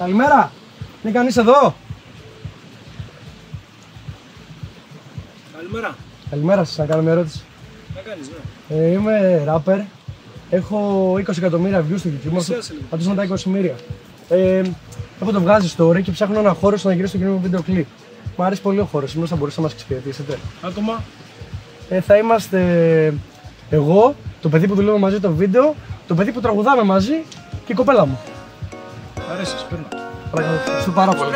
Καλημέρα. Είναι κανείς εδώ? Καλημέρα. Καλημέρα σας, να κάνω μια ερώτηση. Να κάνεις, ναι. Είμαι rapper. Έχω 20 εκατομμύρια views στο YouTube. Θα τους να τα 20 εκατομμύρια. Έχω το βγάζει story και ψάχνω ένα χώρο στο να γυρίσω το κοινό μου βίντεο κλιπ. Μου αρέσει πολύ ο χώρος, μήπως θα μπορούσατε να μας εξυπηρετήσετε. Άτομα. Θα είμαστε εγώ, το παιδί που δουλεύω μαζί το βίντεο, το παιδί που τραγουδάμε μαζί και η κοπέλα μου. Αρέσεις, παίρνω. Ευχαριστώ πάρα πολύ.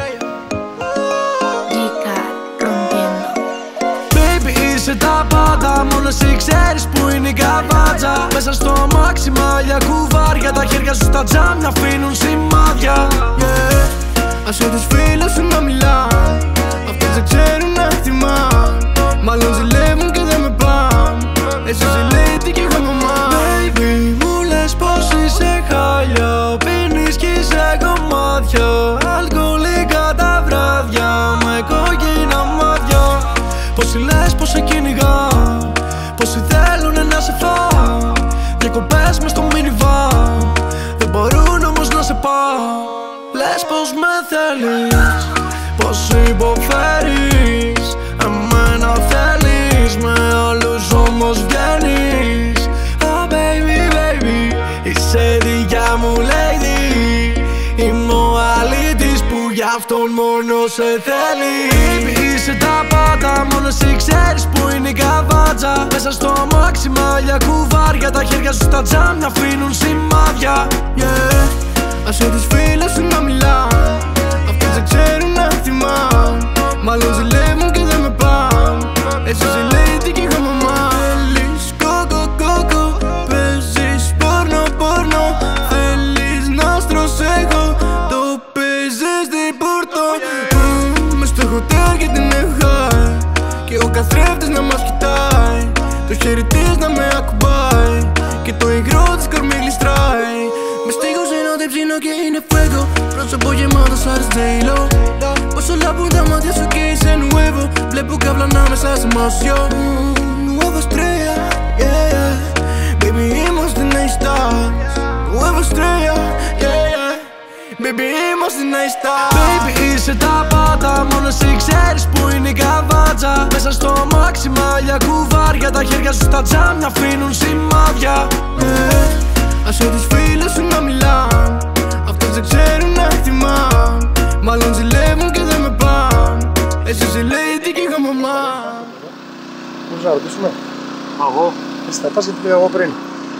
Είσαι τα πάντα, μόνο εσύ ξέρεις που είναι η καβάτζα. Μέσα στο αμάξι μαλλιά κουβάρια, τα χέρια σου στα τζάμια αφήνουν σημάδια. Άσε τους φίλους σου να μιλάν, αυτοί δεν ξέρουν να εκτιμάν. Μάλλον ζηλεύουν και δεν με παν, εσύ ζηλεύει και εγώ μαμά. Baby, μου λες πως είσαι χάλια, πίνεις κι είσαι κομμάτια. Αλκοολικά τα βράδια, με κόκκινα μάτια. Πόσοι λες πως σε κυνηγά, πόσοι θέλουνε να σε φάω. Διακοπές μες στο minivan, δεν μπορούν όμως να σε πάω. Λες πως με θέλεις, πως υποφέρεις. Εμένα θέλεις, με άλλους όμως βγαίνεις. Oh baby, baby, είσαι δικιά μου lady. Είμαι ο αλήτης που γι' αυτόν μόνο σε θέλει. Baby, είσαι τα πάντα, μόνο εσύ ξέρεις που είναι η καβάτζα. Μέσα στο αμάξι μαλλιά κουβάρια, τα χέρια σου στα τζάμια αφήνουν σημάδια. Άσε τους φίλους σου να μιλάν, αυτοί δεν ξέρουν να εκτιμάν. Μάλλον ζηλεύουν και δεν με παν, εσύ ζηλεύει και εγώ μαμά. Θέλεις κόκο κόκο, παίζεις πόρνο πόρνο. Θέλεις να στρωσέχω, το παίζεις στην πόρτο. Μες στο χοτέλ και την εχάει, και ο καθρέφτης να μας κοιτάει. Το χέρι της να με ακουμπάει, και το υγρό της κορμί γλιστράει. Με στίγος είναι ότι ψήνω και είναι fuego. Πρόσωπο γεμάτο σαν J-Lo. Πόσο λάπουν τα μάτια σου και είσαι nuevo. Βλέπω καύλανα μέσα σε μασιό. Nuevo estrella, yeah, yeah. Baby, είμαστε A-stars. Nuevo estrella, yeah, yeah. Baby, είμαστε A-stars. Baby, είσαι τα πάντα, μόνο εσύ ξέρεις που είναι η καβάτζα. Μέσα στο αμάξι μαλλιά κουβάρια, τα χέρια σου στα τζάμια αφήνουν σημάδια. Άσε τους φίλους σου να μιλάν, αυτοί δεν ξέρουν να εκτιμάν. Μάλλον ζηλεύουν και δεν με παν, εσύ ζηλεύει και εγώ μαμά. Μπορείς να ρωτήσουμε? Εγώ. Εσύ θα πας γιατί πήγα εγώ πριν.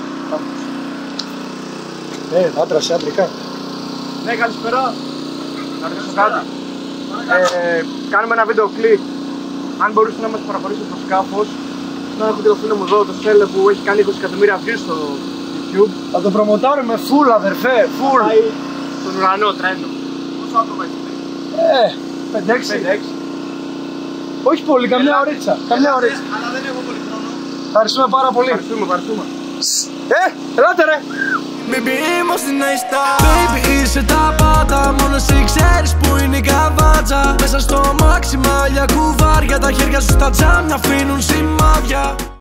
Άντρας, άντρικα. Ναι, καλησπέρα. Να ρωτήσω κάτι. Κάνουμε ένα βίντεο κλιπ. Αν μπορούσατε να μας παραχωρήσετε το σκάφος, να έχω το φίλο μου εδώ, το Στέλιο, που έχει κάνει 20 εκατομμύρια views στο YouTube. Θα το προμοτάρουμε full, αδερφέ, full. Πάει στον ουρανό, τρένο. Πόσο άτομα είστε? 5-6. Όχι πολύ, καμιά ωρίτσα. Καμιά ωρίτσα. Αλλά δεν έχω πολύ χρόνο. Ευχαριστούμε πάρα πολύ. Ευχαριστούμε. Ελάτε ρε. Baby, είμαστε A-stars. Baby, είσαι τα πάντα, μόνο εσύ ξέρεις που είναι η καβάτζα. Μέσα στο αμάξι μαλλιά κουβάρια, τα χέρια σου στα τζάμια αφήνουν σημάδια.